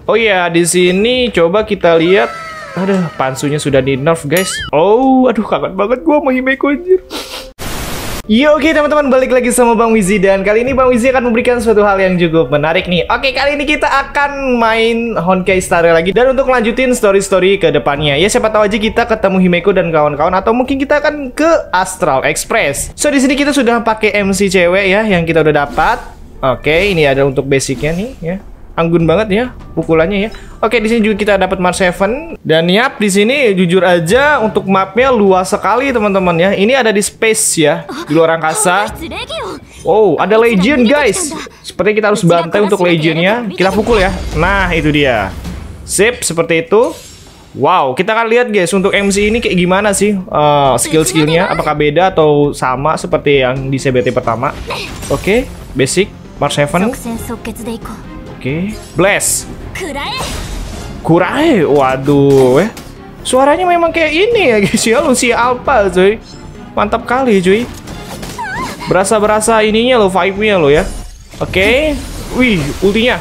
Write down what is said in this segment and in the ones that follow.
Oh iya, di sini coba kita lihat. Aduh, Pansunya sudah di nerf, guys. Oh, aduh kangen banget gua sama Himeko anjir. Yo, oke teman-teman, balik lagi sama Bang Wizzy. Dan kali ini Bang Wizzy akan memberikan suatu hal yang cukup menarik nih. Oke, kali ini kita akan main Honkai Star Rail lagi. Dan untuk lanjutin story-story ke depannya, ya siapa tahu aja kita ketemu Himeko dan kawan-kawan. Atau mungkin kita akan ke Astral Express. So, di sini kita sudah pakai MC cewek ya, yang kita udah dapat. Oke, ini ada untuk basicnya nih ya. Anggun banget ya pukulannya ya. Oke, di sini juga kita dapat Mars 7 dan yap, di sini jujur aja untuk mapnya luas sekali teman-teman ya. Ini ada di space ya, di luar angkasa. Oh, ada Legion guys. Sepertinya kita harus bantai untuk Legionnya. Kita pukul ya. Nah, itu dia. Sip, seperti itu. Wow, kita akan lihat guys untuk MC ini kayak gimana sih skill-skillnya. Apakah beda atau sama seperti yang di CBT pertama. Oke, basic Mars 7. Oke, Blast. Kurae, waduh, suaranya memang kayak ini ya guys ya, Lucia Alpha cuy. Mantap kali cuy. Berasa ininya lo, vibe-nya lo ya. Oke, wih, ultinya.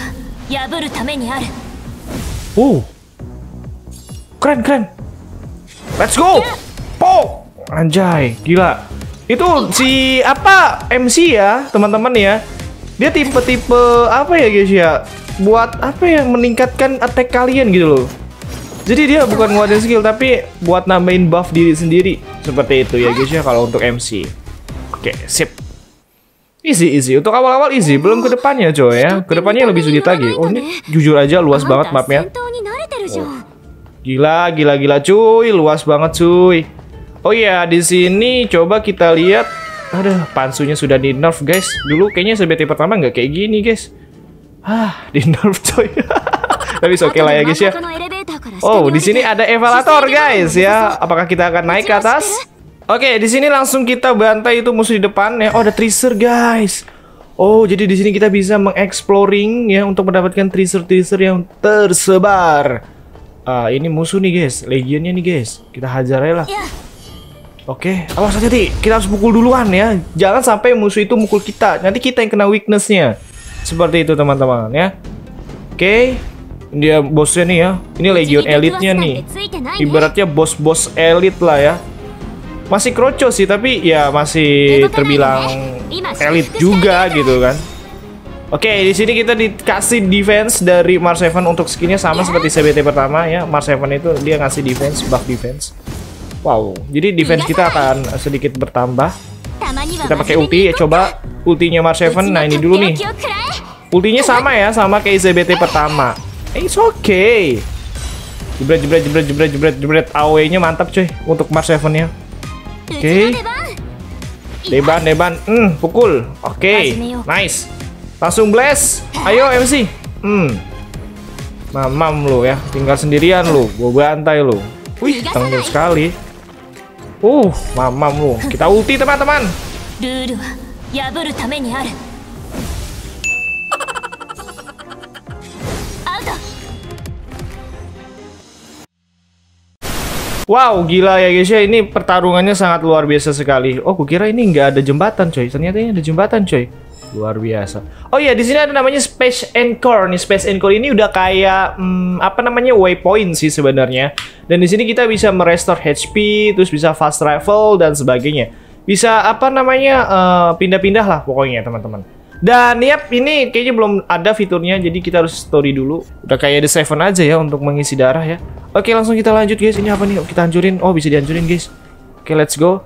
Keren. Let's go. Po, anjay, gila. Itu si apa MC ya, teman-teman ya. Dia tipe-tipe apa ya guys ya, buat apa ya, meningkatkan attack kalian gitu loh. Jadi dia bukan nguatin skill tapi buat nambahin buff diri sendiri. Seperti itu ya guys ya kalau untuk MC. Oke, sip. Easy. Untuk awal-awal easy, belum ke depannya coy ya. Ke depannya lebih sulit lagi. Oh, ini jujur aja luas banget mapnya. Oh. Gila cuy, luas banget cuy. Oh iya, di sini coba kita lihat. Aduh, Pansunya sudah di nerf guys. Dulu kayaknya CBT pertama nggak kayak gini guys. Di nerf coy. Tapi oke lah ya guys ya. Oh, di sini ada evaluator guys ya. Apakah kita akan naik ke atas? Oke, di sini langsung kita bantai itu musuh di depan ya. Oh, ada tracer guys. Oh, jadi di sini kita bisa mengexploring ya untuk mendapatkan tracer yang tersebar. Ini musuh nih guys, Legionnya nih guys. Kita hajar aja lah. Oke, awas hati-hati. Kita harus pukul duluan ya. Jangan sampai musuh itu mukul kita. Nanti kita yang kena weakness-nya. Seperti itu teman-teman ya. Oke, dia bosnya nih ya. Ini Legion elite-nya nih. Ibaratnya bos-bos elite lah ya. Masih kroco sih, tapi ya masih terbilang elite juga gitu kan. Oke, di sini kita dikasih defense dari Mars 7 untuk skinnya sama seperti CBT pertama ya. Mars 7 itu dia ngasih defense, buff defense. Wow, jadi defense kita akan sedikit bertambah. Kita pakai ulti ya, coba ultinya Mars 7. Nah, ini dulu nih. Ultinya sama ya, sama kayak CBT pertama. It's okay. Jebret. AOE-nya mantap cuy untuk Mars 7-nya. Oke. Deban. Pukul. Oke. Nice. Langsung blast. Ayo MC. Mamam lu ya, tinggal sendirian lu. Gua bantai lu. Wih, tangguh sekali. Mamam lu. Kita ulti teman-teman. Wow, gila ya guys ya. Ini pertarungannya sangat luar biasa sekali. Oh, kukira ini nggak ada jembatan coy. Ternyata ini ada jembatan coy. Luar biasa. Oh iya, di sini ada namanya Space Encore. Nih, Space Encore ini udah kayak apa namanya, waypoint sih sebenarnya. Dan di sini kita bisa merestore HP, terus bisa fast travel dan sebagainya. Bisa apa namanya, pindah-pindah lah pokoknya teman-teman. Dan yap, ini kayaknya belum ada fiturnya, jadi kita harus story dulu. Udah kayak The Seven aja ya untuk mengisi darah ya. Oke, langsung kita lanjut guys. Ini apa nih? Kita hancurin. Oh, bisa dihancurin guys. Oke, let's go.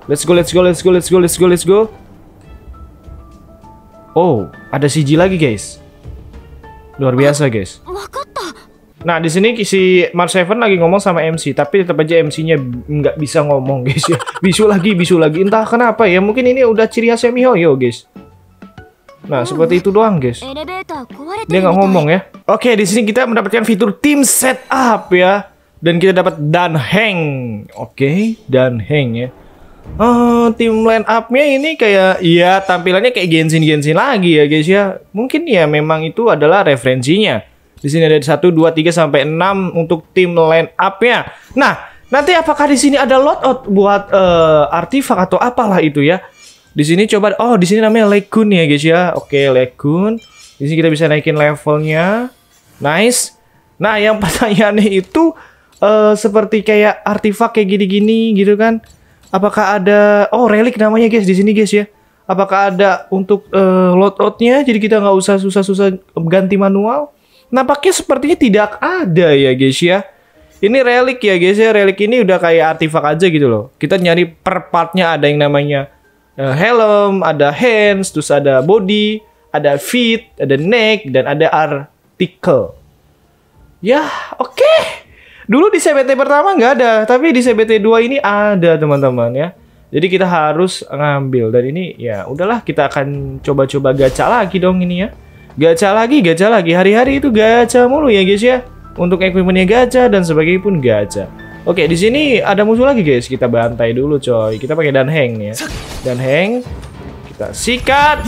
Oh, ada CG lagi guys. Luar biasa guys. Nah, di sini si Mars 7 lagi ngomong sama MC, tapi tetap aja MC-nya nggak bisa ngomong guys ya. Bisu lagi. Entah kenapa ya. Mungkin ini udah ciri khasnya MiHoYo guys. Nah, seperti itu doang guys. Dia nggak ngomong ya. Oke, di sini kita mendapatkan fitur team setup ya. Dan kita dapat Danheng. Oke, Danheng ya. Tim line up-nya ini kayak, ya tampilannya kayak Genshin lagi ya guys ya. Mungkin ya memang itu adalah referensinya. Di sini ada 1, 2, 3 sampai 6 untuk tim line up-nya. Nah, nanti apakah di sini ada loadout buat artifak atau apalah itu ya? Di sini coba, oh di sini namanya Lekun ya guys ya. Oke, Lekun. Di sini kita bisa naikin levelnya. Nice. Nah, yang pertanyaannya itu seperti kayak artefak kayak gini-gini gitu kan? Apakah ada relik namanya guys di sini guys ya? Apakah ada untuk loadout-nya? Jadi kita nggak usah susah-susah ganti manual? Nampaknya sepertinya tidak ada ya guys ya. Ini relik ya guys ya. Relik ini udah kayak artefak aja gitu loh. Kita nyari per partnya ada yang namanya helm, ada hands, terus ada body, ada feet, ada neck, dan ada article. Ya, oke. Dulu di CBT pertama nggak ada, tapi di CBT 2 ini ada teman-teman ya. Jadi kita harus ngambil, dan ini ya udahlah, kita akan coba-coba gacha lagi dong ini ya. Gacha lagi. Hari-hari itu gacha mulu ya guys ya. Untuk equipmentnya gacha dan sebagainya pun gacha. Oke, di sini ada musuh lagi guys. Kita bantai dulu coy. Kita pakai Danheng nih ya. Danheng. Kita sikat.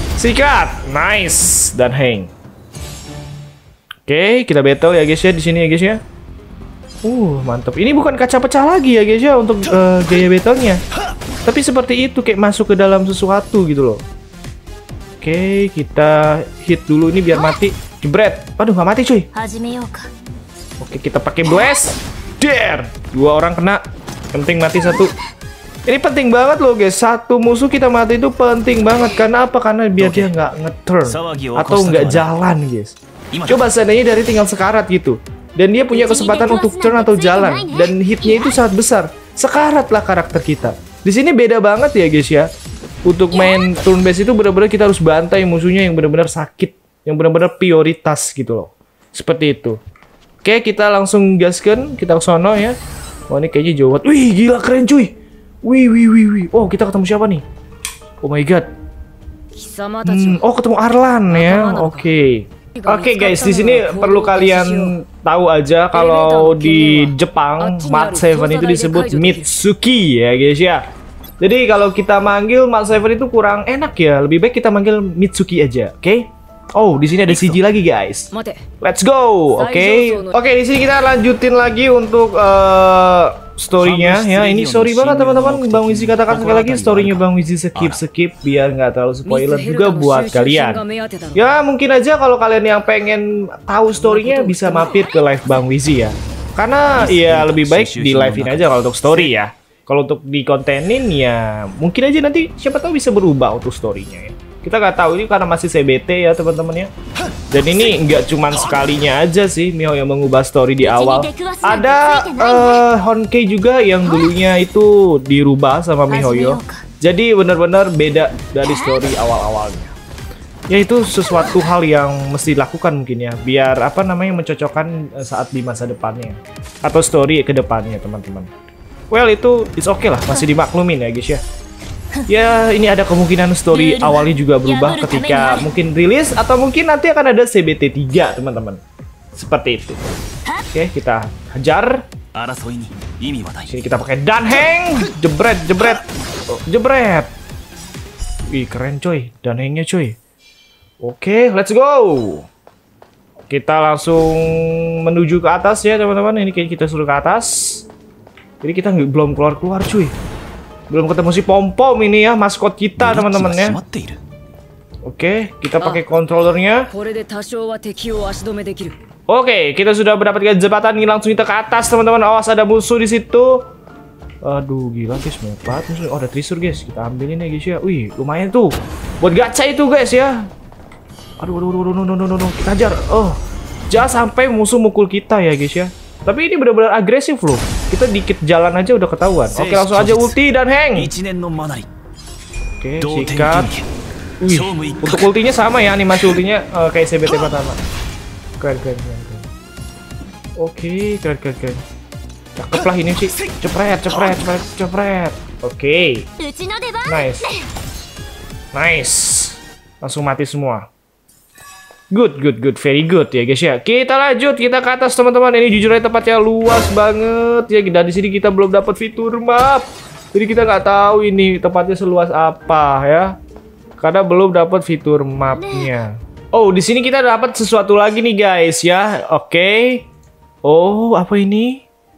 Nice, Danheng. Oke, kita battle ya guys ya di sini ya guys ya. Mantap. Ini bukan kaca pecah lagi ya guys ya untuk gaya battle-nya. Tapi seperti itu, kayak masuk ke dalam sesuatu gitu loh. Oke, kita hit dulu ini biar mati. Jebret. Aduh, nggak mati cuy. Oke, kita pakai blast. Der. 2 orang kena. Penting mati 1. Ini penting banget loh guys. 1 musuh kita mati itu penting banget. Karena apa? Karena biar dia nggak nge-turn atau nggak jalan guys. Coba seandainya dari tinggal sekarat gitu. Dan dia punya kesempatan untuk turn atau jalan, dan hitnya itu sangat besar. Sekarat lah karakter kita. Di sini beda banget ya guys ya. Untuk main turn based itu benar-benar kita harus bantai musuhnya yang benar-benar sakit, yang benar-benar prioritas gitu loh. Seperti itu. Oke, kita langsung gaskan, kita ke sono ya. Wah, ini kayaknya jauh banget. Wih, gila keren cuy. Wih. Oh, kita ketemu siapa nih? Oh my god. Ketemu Arlan ya. Oke guys, di sini perlu kalian tahu aja kalau di Jepang Mark 7 itu disebut Mitsuki ya guys ya. Jadi kalau kita manggil Mark 7 itu kurang enak ya. Lebih baik kita manggil Mitsuki aja, oke? Oh, di sini ada CG lagi guys. Let's go. Oke, di sini kita lanjutin lagi untuk story-nya ya. Ini sorry banget teman-teman, Bang Wizi katakan sekali lagi, story-nya Bang Wizi skip biar nggak terlalu spoiler juga buat kalian. Ya mungkin aja kalau kalian yang pengen tahu story-nya bisa mampir ke live Bang Wizi ya. Karena ya lebih baik di live-in aja kalau untuk story ya. Kalau untuk dikontenin ya mungkin aja nanti siapa tahu bisa berubah untuk story-nya ya. Kita nggak tahu, ini karena masih CBT ya teman-teman ya. Dan ini nggak cuman sekalinya aja sih Miho yang mengubah story di awal. Ada Honkai juga yang dulunya itu dirubah sama MiHoYo. Jadi benar-benar beda dari story awal-awalnya. Ya itu sesuatu hal yang mesti dilakukan mungkin ya, biar mencocokkan saat di masa depannya atau story ke depannya teman-teman. Well itu it's okay lah, masih dimaklumin ya guys ya. Ya ini ada kemungkinan story awalnya juga berubah ketika mungkin rilis, atau mungkin nanti akan ada CBT 3 teman-teman. Seperti itu. Oke, kita hajar. Sini kita pakai Danheng. Jebret. Wih keren coy, Danhengnya coy. Oke, let's go. Kita langsung menuju ke atas ya teman-teman. Ini kayaknya kita suruh ke atas. Jadi kita belum keluar cuy. Belum ketemu si Pom-Pom ini ya, maskot kita teman-teman ya. Oke, kita pakai controllernya. Oke, kita sudah mendapatkan jembatan ini, langsung kita ke atas teman-teman. Awas ada musuh di situ. Aduh, gila guys, banyak banget musuh. Oh, ada trisur guys, kita ambilin ya guys ya. Wih, lumayan tuh. Buat gacha itu guys ya. Aduh, kita hajar. Oh, jangan sampai musuh mukul kita ya guys ya. Tapi ini benar-benar agresif loh. Kita dikit jalan aja udah ketahuan. Oke, langsung aja ulti dan hang. Oke, sikat. Wih, untuk ultinya sama ya, animasi ultinya kayak CBT pertama. Keren. Oke, keren. Cakep lah ini sih. Cepret. Oke. Nice. Langsung mati semua. Good, very good ya guys ya. Kita lanjut, kita ke atas teman-teman. Ini jujur aja tempatnya luas banget ya. Dan di sini kita belum dapat fitur map. Jadi kita nggak tahu ini tempatnya seluas apa ya. Karena belum dapat fitur mapnya. Oh, di sini kita dapat sesuatu lagi nih guys ya. Oke. Oh, apa ini?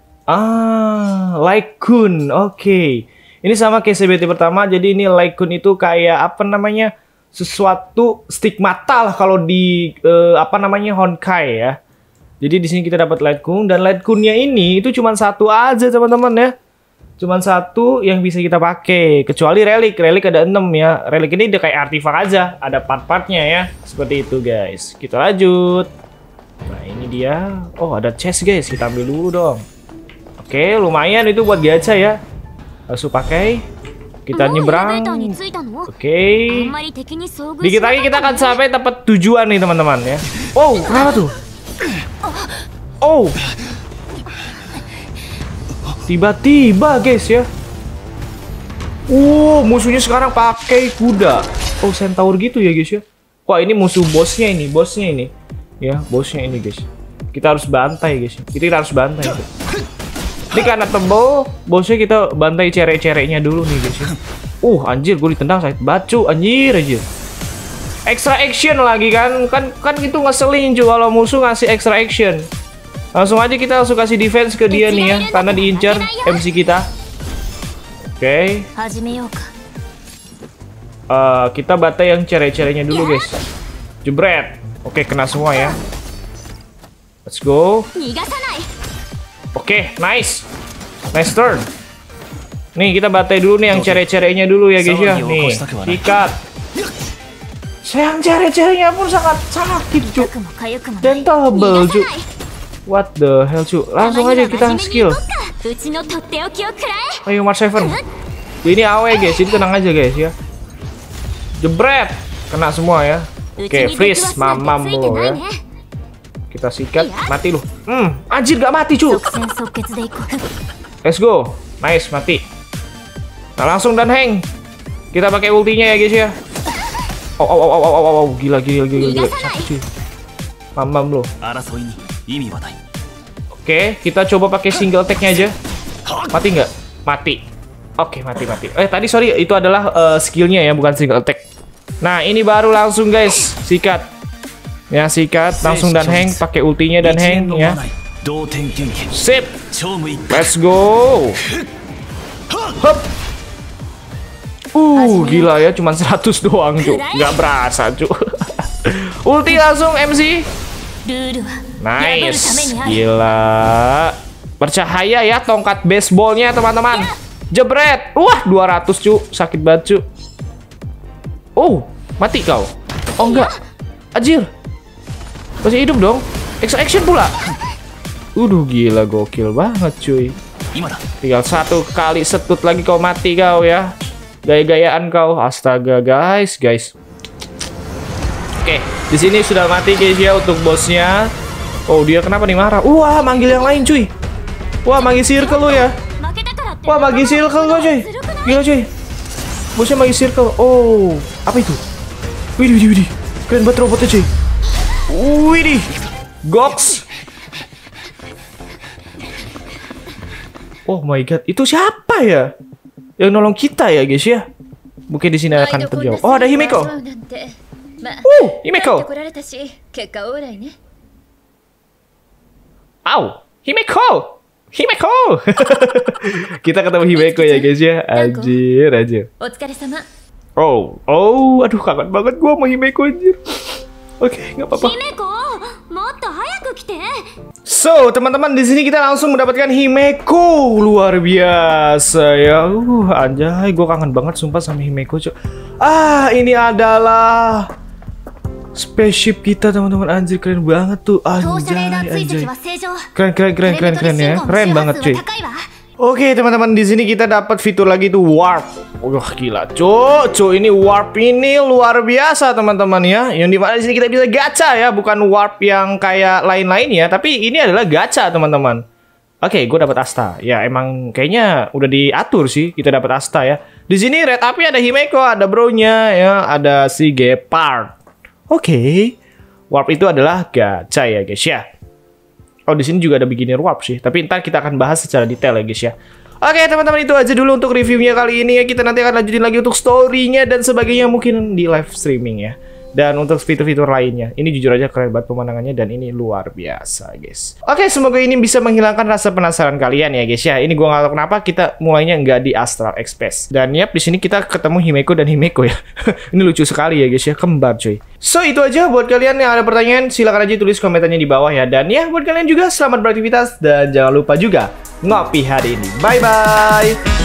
Lycoon. Oke. Ini sama kayak CBT pertama. Jadi ini Lycoon itu kayak sesuatu stigmata lah kalau di Honkai ya. Jadi di sini kita dapat light kun dan light kunnya ini itu cuma satu aja teman-teman ya. Cuman satu yang bisa kita pakai, kecuali relik ada 6 ya. Relik ini udah kayak artifak aja, ada part-partnya ya. Seperti itu guys. Kita lanjut. Nah ini dia. Oh ada chest guys, kita ambil dulu dong. Oke lumayan itu buat gacha ya. Langsung pakai. Kita nyebrang. Oke. Dikit lagi kita akan sampai tempat tujuan nih teman-teman ya. Oh kenapa tuh? Oh tiba-tiba guys ya. Musuhnya sekarang pakai kuda. Oh centaur gitu ya guys ya. Wah ini musuh bosnya ini, ya bosnya ini guys. Kita harus bantai guys. Kita harus bantai. Ini karena tebel, bosnya kita bantai cere-cerenya dulu nih guys ya. Anjir gue ditendang sakit bacu anjir. Extra action lagi kan itu ngeselin juga kalau musuh ngasih extra action. Langsung aja kita langsung kasih defense ke dia nih ya, karena diincar MC kita. Oke. Kita batai yang cere-cerenya dulu guys. Jebret. Oke kena semua ya. Let's go. Oke nice turn. Nih kita batai dulu nih yang cere-cerenya dulu ya guys ya. Nih sikat. Sayang cere-cerenya pun sangat sakit cuk. Dan tebel cuk. What the hell cu? Langsung aja kita skill. Ayo Mark 7. Ini AW guys, jadi tenang aja guys ya. Jebret, kena semua ya. Oke, freeze, mamam lo ya. Kita sikat, mati lu. Anjir gak mati cu. Let's go, nice mati. Nah langsung dan hang. Kita pakai ultinya ya guys ya. Gila. Sakit cuy. Mamam lo. Oke, kita coba pakai single attack-nya aja. Mati nggak? Mati. Oke, mati. Tadi sorry, itu adalah skillnya ya, bukan single attack. Nah, ini baru langsung guys, sikat. Ya, sikat, langsung dan hang, pakai ultinya dan hang ya. Sip. Let's go. Hup. Gila ya, cuma 100 doang, Cuk. Nggak berasa, Cuk. Ulti langsung MC. Nice, gila. Bercahaya ya tongkat baseballnya teman-teman. Jebret. 200 cu, sakit banget cu. Mati kau. Enggak. Anjir. Masih hidup dong. Extra action pula. Gila gokil banget cuy. Tinggal 1 kali setut lagi kau mati kau ya. Gaya-gayaan kau. Astaga guys. Oke, di sini sudah mati guys ya untuk bosnya. Dia kenapa nih marah? Manggil yang lain cuy. Manggil circle lo ya. Manggil circle lo cuy. Gila cuy. Bosnya manggil circle. Apa itu? Widih. Keren banget robotnya cuy. Widih. Gox. Oh my god, itu siapa ya? Yang nolong kita ya guys ya. Mungkin di sini akan terjawab. Ada Himeko. Himeko. Himeko. Kita ketemu Himeko ya guys ya. Anjir. Aduh kangen banget gua sama Himeko anjir. Oke, nggak apa-apa. So, teman-teman di sini kita langsung mendapatkan Himeko. Luar biasa ya. Anjay, gua kangen banget sumpah sama Himeko, Cok. Ini adalah spaceship kita teman-teman. Anjir keren banget tuh. Anjay. Keren ya. Keren banget cuy. Oke teman-teman, di sini kita dapat fitur lagi tuh warp. Gila cuy, ini warp ini luar biasa teman-teman ya. Yang dimana di sini kita bisa gacha ya, bukan warp yang kayak lain-lain ya, tapi ini adalah gacha teman-teman. Oke, gue dapat Asta. Ya emang kayaknya udah diatur sih kita dapat Asta ya. Di sini red api ada Himeko, ada bro-nya ya, ada si Gepard. Oke, warp itu adalah gacha ya guys ya. Di sini juga ada beginner warp sih, tapi ntar kita akan bahas secara detail ya guys ya. Oke teman-teman, itu aja dulu untuk reviewnya kali ini ya. Kita nanti akan lanjutin lagi untuk story-nya dan sebagainya mungkin di live streaming ya. Dan untuk fitur-fitur lainnya, ini jujur aja keren banget pemandangannya dan ini luar biasa, guys. Oke, semoga ini bisa menghilangkan rasa penasaran kalian ya, guys ya. Ini gua nggak tahu kenapa kita mulainya nggak di Astral Express. Dan yap, di sini kita ketemu Himeko dan Himeko ya. Ini lucu sekali ya, guys ya, kembar cuy. So, itu aja buat kalian yang ada pertanyaan, silakan aja tulis komentarnya di bawah ya. Dan ya, buat kalian juga selamat beraktivitas dan jangan lupa juga ngopi hari ini. Bye bye.